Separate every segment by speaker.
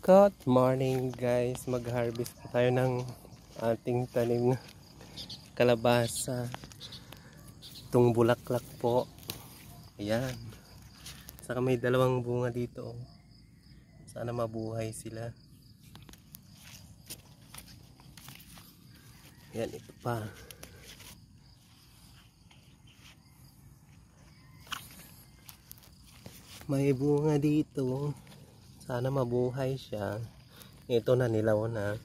Speaker 1: Good morning guys, mag-harvest po tayo ng ating tanim na kalabasa. Itong bulaklak po. Ayan. Saka may dalawang bunga dito. Sana mabuhay sila. Ayan, ito pa. May bunga dito. Sana mabuhay siya. Ito na, nilaw na.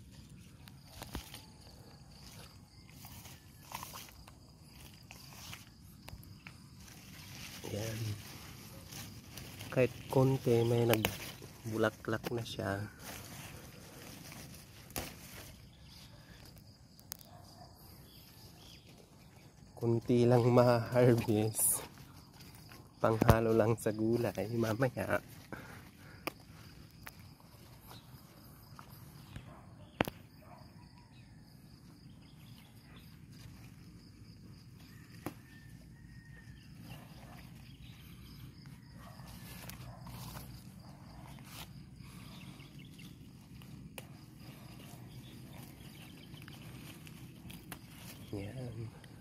Speaker 1: Ayan. Kahit konti may nagbulaklak na siya. Kunti lang ma-harvest. Panghalo lang sa gulay mamaya. Yan.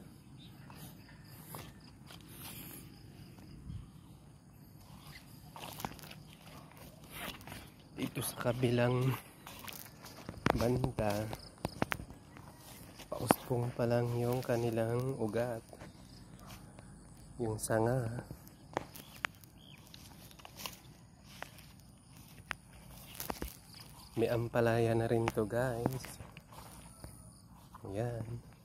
Speaker 1: Dito sa kabilang banda, pauspong pa lang yung kanilang ugat, yung sanga. May ampalaya na rin to guys. Ayan.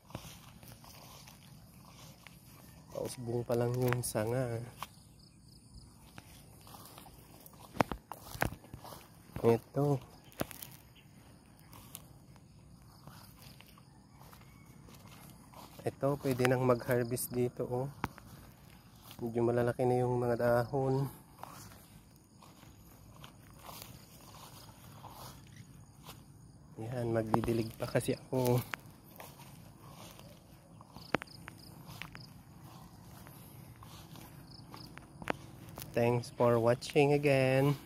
Speaker 1: Pausbong pa lang yung sanga. Ito. Ito, pwede nang mag-harvest dito, oh. Medyo malalaki na yung mga dahon. Yan, magdidilig pa kasi ako. Thanks for watching again.